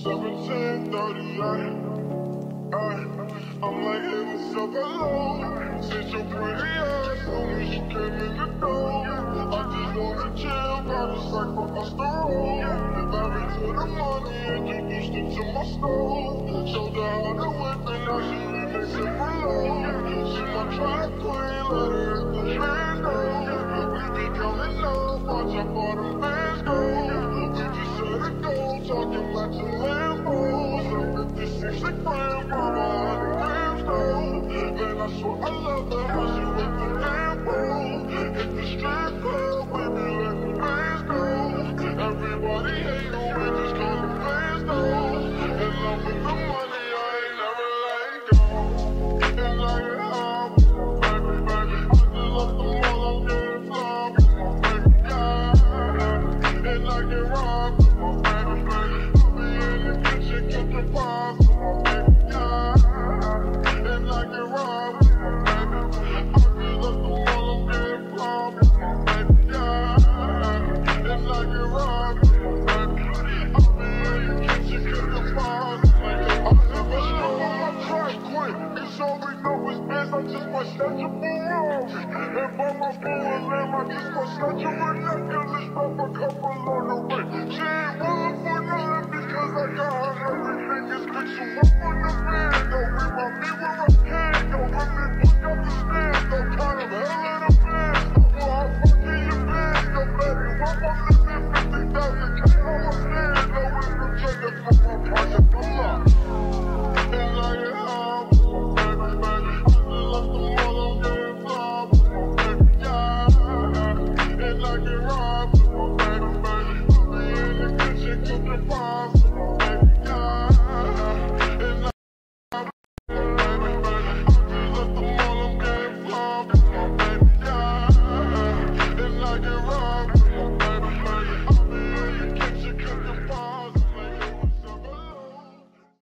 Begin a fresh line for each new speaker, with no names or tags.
I'm like heaven so alone. Since your pretty ass soon as you came in the door, I just wanna chill, got a sacrifice the road. Married to the money, introduced her to my stove. Showed her how to whip and now she remix it for low. She my track queen, let her hit the window. We be coming up, watch how far them bands go. We just set a goal, talking about your Lambos. 56 a gram, mama, 100 grams though. Man, I swear I